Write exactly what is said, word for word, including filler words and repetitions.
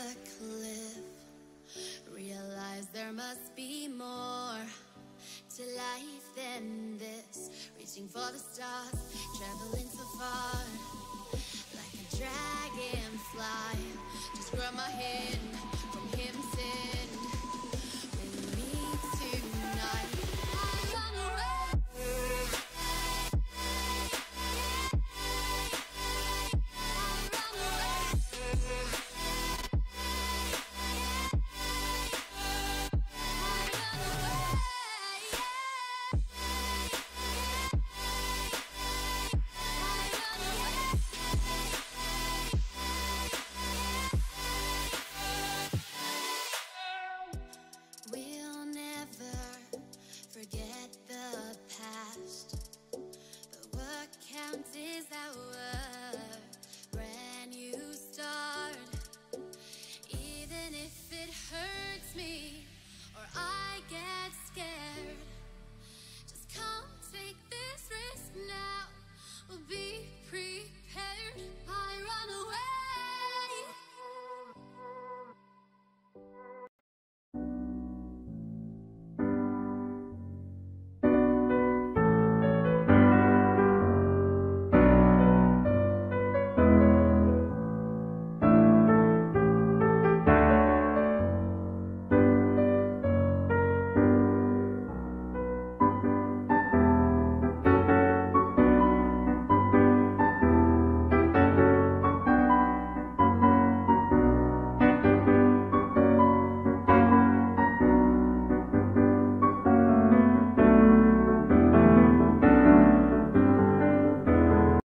the cliff. Realize there must be more to life than this. Reaching for the stars, traveling so far, like a dragonfly. Just grab my hand from him, sin.